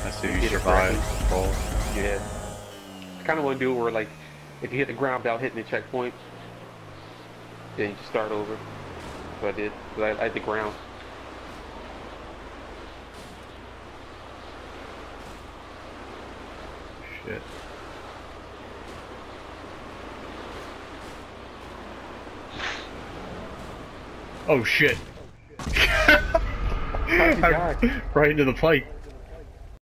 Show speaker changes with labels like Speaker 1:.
Speaker 1: I see
Speaker 2: You
Speaker 1: you
Speaker 2: get it
Speaker 1: survive.
Speaker 2: correctly.
Speaker 1: Fall.
Speaker 2: Yeah. I kind of want to do it where, like, if you hit the ground without hitting the checkpoint, then you just start over. So I did. But I hit the ground.
Speaker 1: Shit. Oh shit.
Speaker 2: How'd you die?
Speaker 1: Right into the pipe.